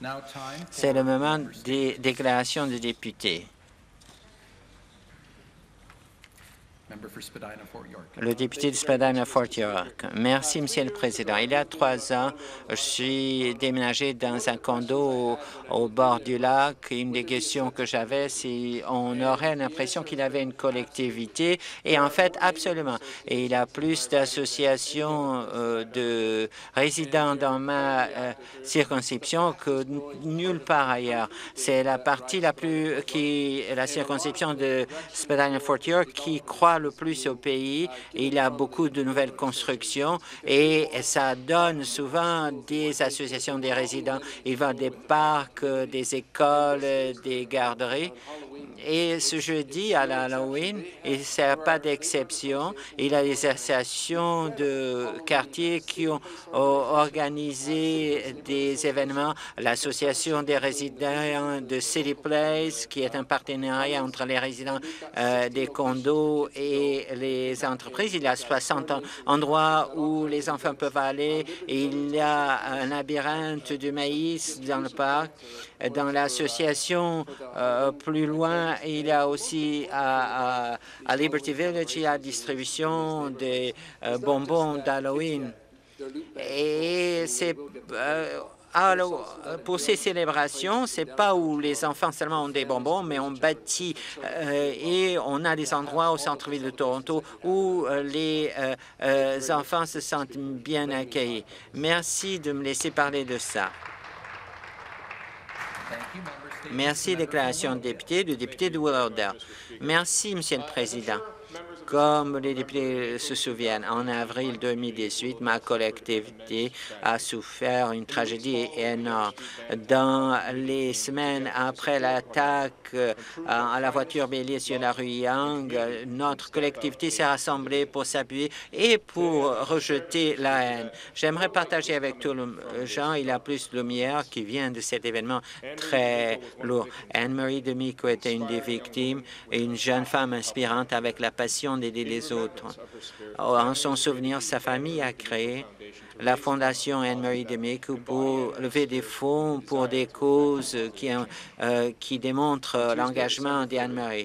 C'est le moment des déclarations de députés. Le député de Spadina-Fort York. Merci, Monsieur le Président. Il y a 3 ans, je suis déménagé dans un condo au bord du lac. Une des questions que j'avais, c'est on aurait l'impression qu'il avait une collectivité, et en fait, absolument. Et il y a plus d'associations de résidents dans ma circonscription que nulle part ailleurs. C'est la partie la circonscription de Spadina-Fort York qui croît le plus au pays. Il y a beaucoup de nouvelles constructions et ça donne souvent des associations des résidents. Il va des parcs, des écoles, des garderies. Et ce jeudi, à l'Halloween, et ce n'est pas d'exception, il y a des associations de quartiers qui ont organisé des événements. L'Association des résidents de City Place, qui est un partenariat entre les résidents des condos et les entreprises. Il y a 60 endroits où les enfants peuvent aller. Il y a un labyrinthe de maïs dans le parc. Dans l'association plus loin, il y a aussi à Liberty Village, il y a la distribution des bonbons d'Halloween. Et c'est pour ces célébrations, c'est pas où les enfants seulement ont des bonbons, mais on bâtit et on a des endroits au centre-ville de Toronto où les enfants se sentent bien accueillis. Merci de me laisser parler de ça. Merci, déclaration de député, du député de Willowdale. Merci, Monsieur le Président. Comme les députés se souviennent, en avril 2018, ma collectivité a souffert une tragédie énorme. Dans les semaines après l'attaque à la voiture bélier sur la rue Young, notre collectivité s'est rassemblée pour s'appuyer et pour rejeter la haine. J'aimerais partager avec tous les gens, il y a plus de lumière qui vient de cet événement très lourd. Anne-Marie Demico était une des victimes et une jeune femme inspirante avec la passion d'aider les autres. En son souvenir, sa famille a créé la Fondation Anne-Marie Demico pour lever des fonds pour des causes qui démontrent l'engagement d'Anne-Marie.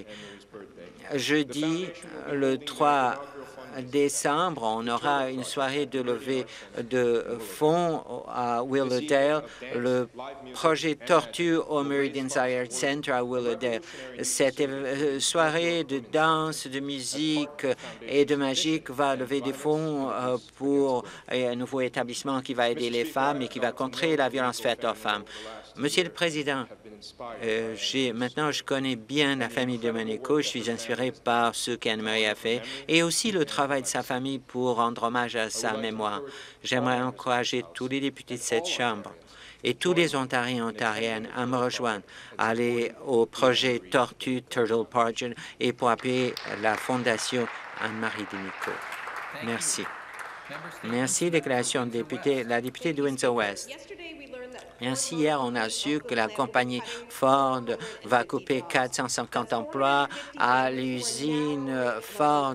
Jeudi, le 3 décembre, on aura une soirée de levée de fonds à Willowdale, le projet Tortue au Meridian Art Center à Willowdale. Cette soirée de danse, de musique et de magie va lever des fonds pour un nouveau établissement qui va aider les femmes et qui va contrer la violence faite aux femmes. Monsieur le Président, maintenant, je connais bien la famille de Domenico. Je suis inspiré par ce qu'Anne-Marie a fait et aussi le travail de sa famille pour rendre hommage à sa mémoire. J'aimerais encourager tous les députés de cette Chambre et tous les Ontariens et Ontariennes à me rejoindre, à aller au projet Tortue Turtle Project et pour appuyer la Fondation Anne-Marie Demico. Merci. Merci, déclaration de député. La députée de Windsor-West. Ainsi, hier, on a su que la compagnie Ford va couper 450 emplois à l'usine Ford.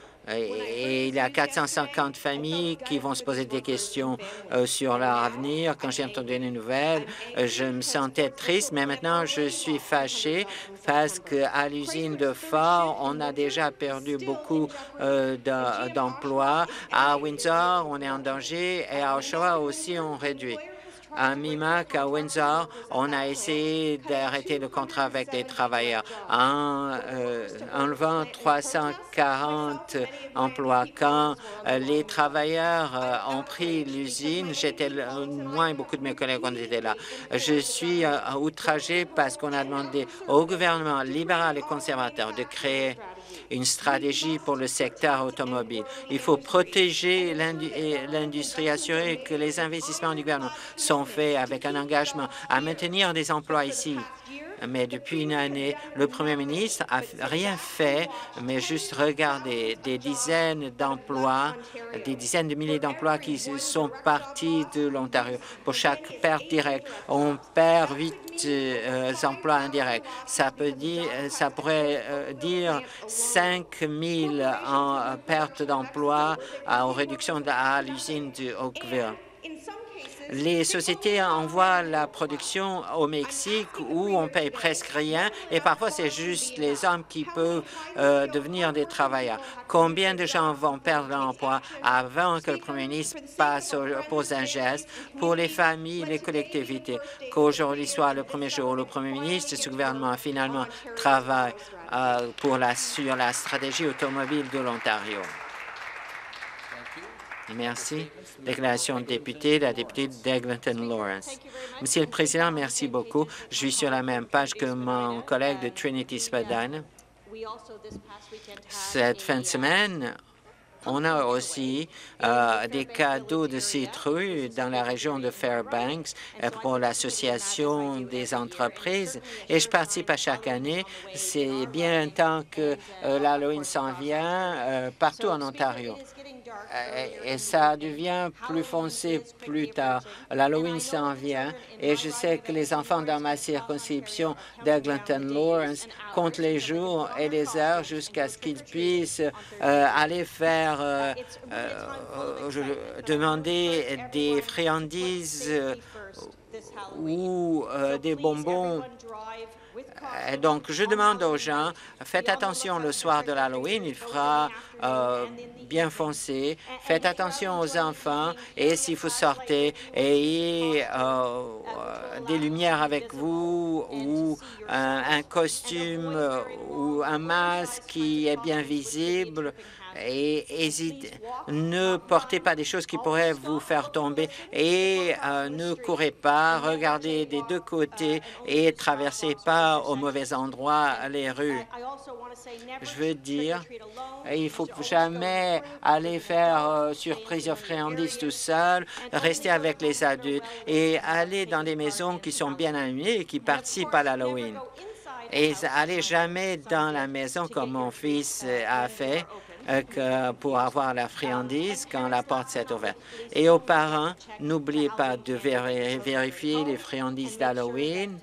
Et il y a 450 familles qui vont se poser des questions sur leur avenir. Quand j'ai entendu les nouvelles, je me sentais triste, mais maintenant je suis fâché parce qu'à l'usine de Ford, on a déjà perdu beaucoup d'emplois. À Windsor, on est en danger et à Oshawa aussi, on réduit. À Mimac, à Windsor, on a essayé d'arrêter le contrat avec les travailleurs en enlevant 340 emplois. Quand les travailleurs ont pris l'usine, j'étais moi et beaucoup de mes collègues, on était là. Je suis outragé parce qu'on a demandé au gouvernement libéral et conservateur de créer une stratégie pour le secteur automobile. Il faut protéger l'industrie, assurer que les investissements du gouvernement sont faits avec un engagement à maintenir des emplois ici. Mais depuis une année, le Premier ministre n'a rien fait, mais juste regardé des dizaines d'emplois, des dizaines de milliers d'emplois qui sont partis de l'Ontario. Pour chaque perte directe, on perd 8 emplois indirects. Ça pourrait dire 5 000 en perte d'emploi aux réductions à l'usine de Oakville. Les sociétés envoient la production au Mexique où on paye presque rien et parfois c'est juste les hommes qui peuvent devenir des travailleurs. Combien de gens vont perdre leur emploi avant que le premier ministre pose un geste pour les familles, les collectivités, qu'aujourd'hui soit le premier jour où le premier ministre et ce gouvernement finalement travaille sur la stratégie automobile de l'Ontario. Merci. Déclaration de député, la députée d'Eglinton Lawrence. Monsieur le Président, merci beaucoup. Je suis sur la même page que mon collègue de Trinity-Spadina. Cette fin de semaine, on a aussi des cadeaux de citrouilles dans la région de Fairbanks pour l'Association des entreprises et je participe à chaque année. C'est bien temps que l'Halloween s'en vient partout en Ontario. Et ça devient plus foncé plus tard. L'Halloween s'en vient et je sais que les enfants dans ma circonscription d'Eglinton Lawrence comptent les jours et les heures jusqu'à ce qu'ils puissent aller faire demander des friandises ou des bonbons. Donc, je demande aux gens, faites attention le soir de l'Halloween, il fera bien foncé. Faites attention aux enfants et si vous sortez, ayez des lumières avec vous ou un costume ou un masque qui est bien visible. Et ne portez pas des choses qui pourraient vous faire tomber et ne courez pas, regardez des deux côtés et traversez pas au mauvais endroit les rues. Je veux dire, il ne faut jamais aller faire surprise aux friandises tout seul, rester avec les adultes et aller dans des maisons qui sont bien animées et qui participent à l'Halloween. Et allez jamais dans la maison comme mon fils a fait pour avoir la friandise quand la porte s'est ouverte. Et aux parents, n'oubliez pas de vérifier les friandises d'Halloween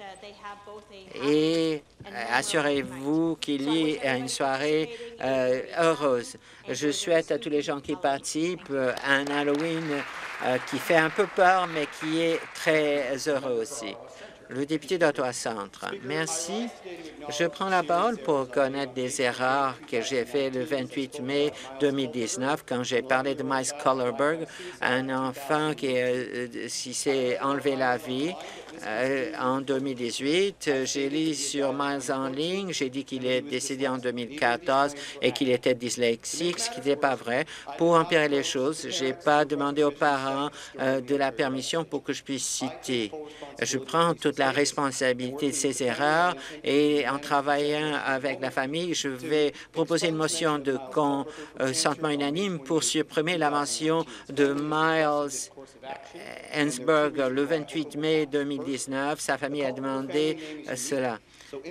et assurez-vous qu'il y ait une soirée heureuse. Je souhaite à tous les gens qui participent un Halloween qui fait un peu peur, mais qui est très heureux aussi. Le député d'Ottawa-Centre. Merci. Je prends la parole pour reconnaître des erreurs que j'ai faites le 28 mai 2019 quand j'ai parlé de Miles Collerberg, un enfant qui s'est enlevé la vie en 2018. J'ai lu sur Miles en ligne, j'ai dit qu'il est décédé en 2014 et qu'il était dyslexique, ce qui n'était pas vrai. Pour empirer les choses, je n'ai pas demandé aux parents de la permission pour que je puisse citer. Je prends toute la responsabilité de ces erreurs et en travaillant avec la famille, je vais proposer une motion de consentement unanime pour supprimer la mention de Miles Ensberg le 28 mai 2019. Sa famille a demandé cela.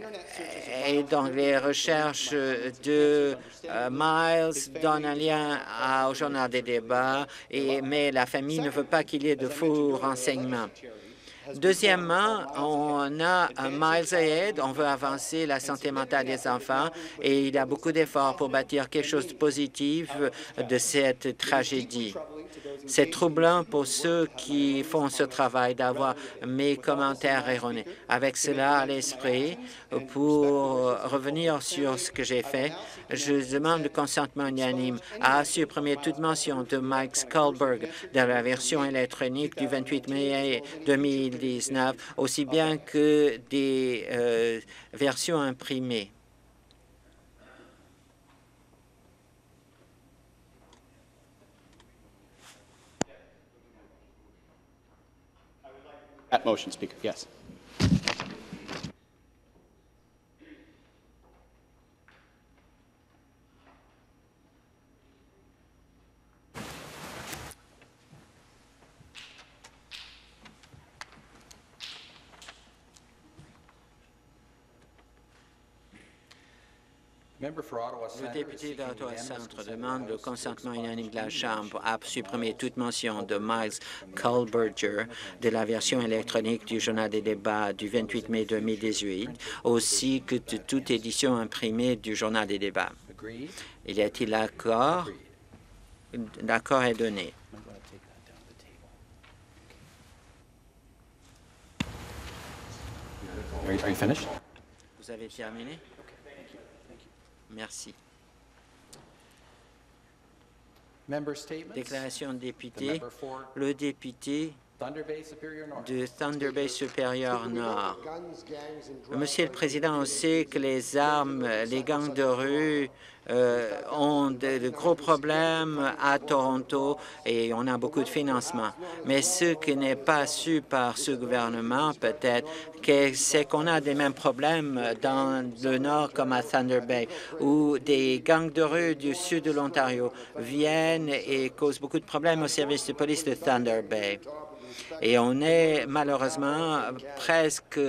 Et donc, les recherches de Miles donnent un lien au journal des débats, mais la famille ne veut pas qu'il y ait de faux renseignements. Deuxièmement, on a Miles Ahead. On veut avancer la santé mentale des enfants et il y a beaucoup d'efforts pour bâtir quelque chose de positif de cette tragédie. C'est troublant pour ceux qui font ce travail d'avoir mes commentaires erronés. Avec cela à l'esprit, pour revenir sur ce que j'ai fait, je demande le consentement unanime à supprimer toute mention de Mike Skulberg dans la version électronique du 28 mai 2019, aussi bien que des versions imprimées. That motion, Speaker. Yes. Le député d'Ottawa-Centre demande le consentement unanime de la Chambre à supprimer toute mention de Miles Colberger de la version électronique du Journal des débats du 28 mai 2018, ainsi que de toute édition imprimée du Journal des débats. Y a-t-il accord? L'accord est donné. Are you finished? Vous avez terminé? Merci. Member statements. Déclaration de The député. member for Le député Thunder Bay Superior North. de Thunder Bay supérieur Nord. Monsieur le Président, on sait que les armes, les gangs de rue ont de gros problèmes à Toronto et on a beaucoup de financement. Mais ce qui n'est pas su par ce gouvernement, peut-être, c'est qu'on a des mêmes problèmes dans le Nord comme à Thunder Bay, où des gangs de rue du sud de l'Ontario viennent et causent beaucoup de problèmes au service de police de Thunder Bay. Et on est malheureusement presque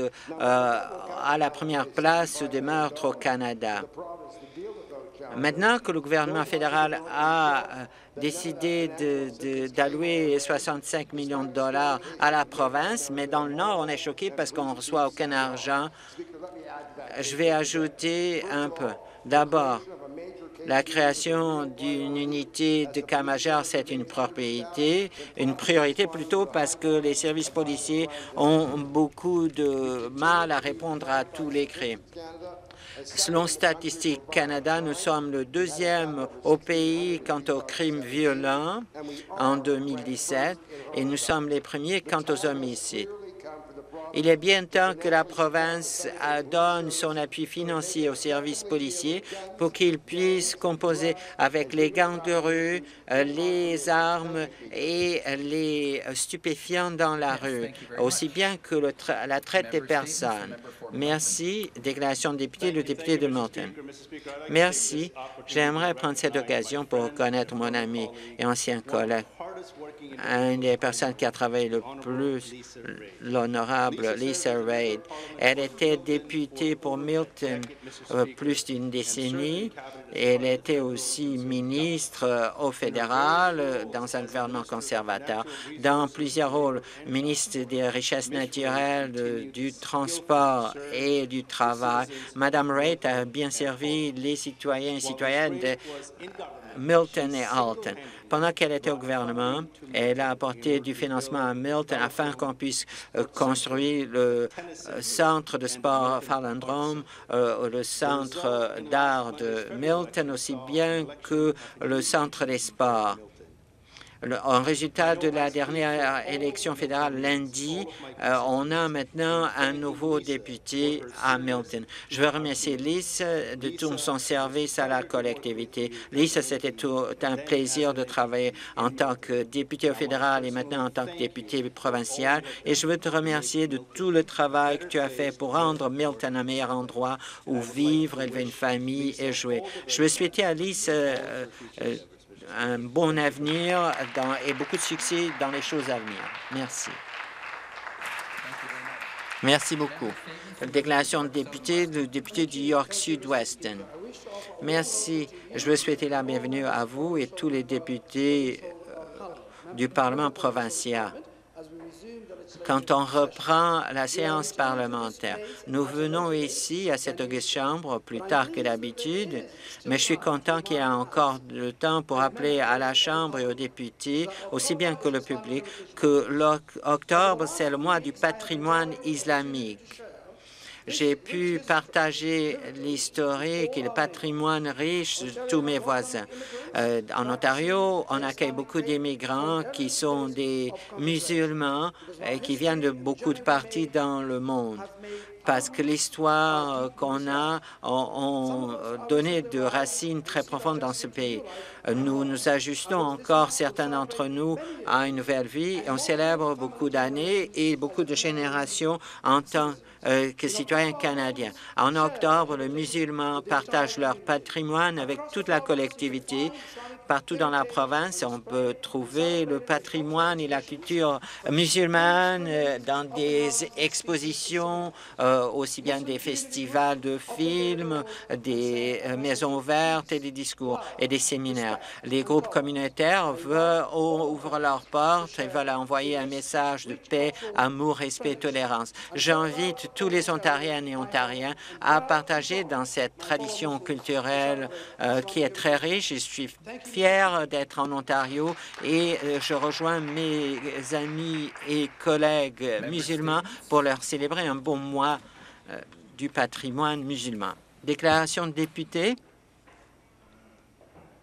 à la première place des meurtres au Canada. Maintenant que le gouvernement fédéral a décidé d'allouer 65 millions de dollars à la province, mais dans le Nord, on est choqué parce qu'on ne reçoit aucun argent. Je vais ajouter un peu. D'abord, la création d'une unité de cas majeur, c'est une priorité plutôt parce que les services policiers ont beaucoup de mal à répondre à tous les cris. Selon Statistique Canada, nous sommes le deuxième au pays quant aux crimes violents en 2017 et nous sommes les premiers quant aux homicides. Il est bien temps que la province donne son appui financier aux services policiers pour qu'ils puissent composer avec les gangs de rue, les armes et les stupéfiants dans la rue, aussi bien que la traite des personnes. Merci. Déclaration de député, le député de Milton. Merci. J'aimerais prendre cette occasion pour reconnaître mon ami et ancien collègue, une des personnes qui a travaillé le plus, l'honorable Lisa Raitt. Elle était députée pour Milton plus d'une décennie. Elle était aussi ministre au fédéral dans un gouvernement conservateur, dans plusieurs rôles, ministre des Richesses naturelles, du transport et du travail. Madame Raitt a bien servi les citoyens et citoyennes de Milton et Halton. Pendant qu'elle était au gouvernement, elle a apporté du financement à Milton afin qu'on puisse construire le centre de sport Farlandrome, le centre d'art de Milton, aussi bien que le centre des sports. En résultat de la dernière élection fédérale lundi, on a maintenant un nouveau député à Milton. Je veux remercier Lisa de tout son service à la collectivité. Lisa, c'était tout un plaisir de travailler en tant que député au fédéral et maintenant en tant que député provincial. Et je veux te remercier de tout le travail que tu as fait pour rendre Milton un meilleur endroit où vivre, élever une famille et jouer. Je veux souhaiter à Lisa un bon avenir et beaucoup de succès dans les choses à venir. Merci. Merci beaucoup. Déclaration de député, le député du York Sud-Weston. Merci. Je veux souhaiter la bienvenue à vous et tous les députés du Parlement provincial. Quand on reprend la séance parlementaire, nous venons ici à cette auguste chambre plus tard que d'habitude, mais je suis content qu'il y ait encore le temps pour appeler à la Chambre et aux députés, aussi bien que le public, que l'octobre, c'est le mois du patrimoine islamique. J'ai pu partager l'historique et le patrimoine riche de tous mes voisins. En Ontario, on accueille beaucoup d'immigrants qui sont des musulmans et qui viennent de beaucoup de parties dans le monde, parce que l'histoire qu'on a ont donné de racines très profondes dans ce pays. Nous nous ajustons encore, certains d'entre nous, à une nouvelle vie. On célèbre beaucoup d'années et beaucoup de générations en tant que citoyens canadiens. En octobre, les musulmans partagent leur patrimoine avec toute la collectivité. Partout dans la province, on peut trouver le patrimoine et la culture musulmane dans des expositions, aussi bien des festivals de films, des maisons ouvertes et des discours et des séminaires. Les groupes communautaires ouvrent leurs portes et veulent envoyer un message de paix, amour, respect et tolérance. J'invite tous les Ontariennes et Ontariens à partager dans cette tradition culturelle qui est très riche. Je suis fier d'être en Ontario et je rejoins mes amis et collègues musulmans pour leur célébrer un bon mois du patrimoine musulman. Déclaration de député.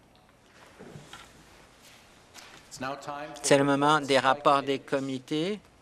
C'est le moment des rapports des comités.